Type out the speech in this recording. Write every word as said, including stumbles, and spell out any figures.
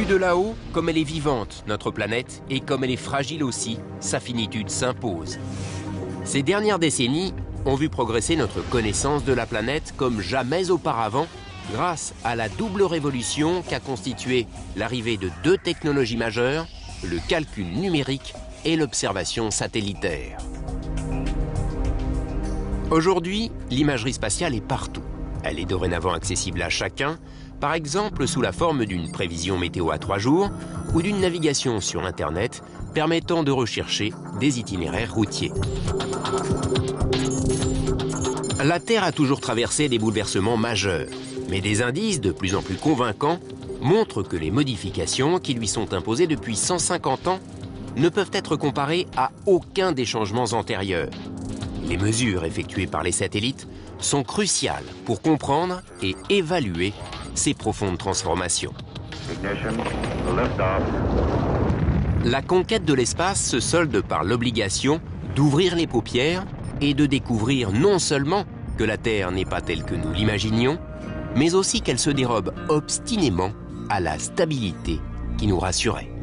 de là-haut, comme elle est vivante, notre planète, et comme elle est fragile aussi, sa finitude s'impose. Ces dernières décennies ont vu progresser notre connaissance de la planète comme jamais auparavant, grâce à la double révolution qu'a constituée l'arrivée de deux technologies majeures, le calcul numérique et l'observation satellitaire. Aujourd'hui, l'imagerie spatiale est partout. Elle est dorénavant accessible à chacun, par exemple sous la forme d'une prévision météo à trois jours ou d'une navigation sur Internet permettant de rechercher des itinéraires routiers. La Terre a toujours traversé des bouleversements majeurs, mais des indices de plus en plus convaincants montrent que les modifications qui lui sont imposées depuis cent cinquante ans ne peuvent être comparées à aucun des changements antérieurs. Les mesures effectuées par les satellites sont cruciales pour comprendre et évaluer ces profondes transformations. La conquête de l'espace se solde par l'obligation d'ouvrir les paupières et de découvrir non seulement que la Terre n'est pas telle que nous l'imaginions, mais aussi qu'elle se dérobe obstinément à la stabilité qui nous rassurait.